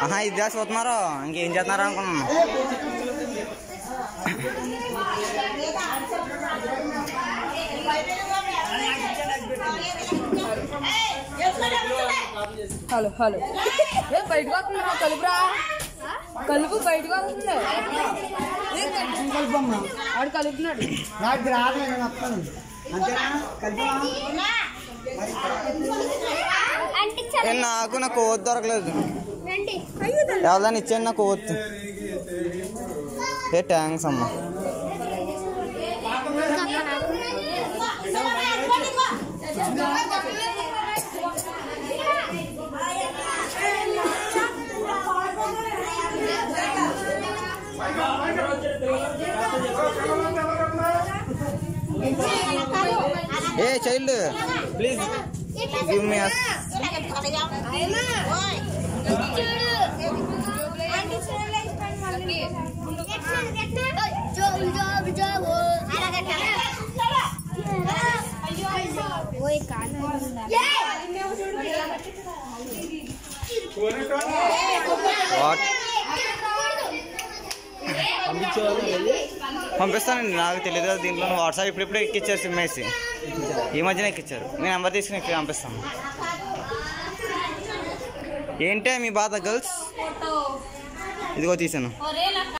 ఆహా ఇది చూస్తున్నారో ఇంకేం చేస్తున్నారు అనుకున్నాను. హలో హలో బయటకు వస్తుంది కలుపురా కలుపు బయటకు వస్తుంది ఆడు కలుపుతున్నాడు నాకు నా కొవ్వొత్తు దొరకలేదు ఎవరిదాన్ని ఇచ్చాను నా కొవ్వొత్తు ఏ థ్యాంక్స్ అమ్మా. A child please give me పంపిస్తానండి. నాకు తెలియదు దీంట్లో వాట్సాప్ ఇప్పుడిప్పుడే ఎక్కిచ్చారు సిమ్ వేసి ఈ మధ్యన ఎక్కిచ్చారు. మీ నెంబర్ తీసుకుని ఇక్కడ పంపిస్తాను. ఏంటే మీ బాధ గర్ల్స్? ఇదిగో తీసాను.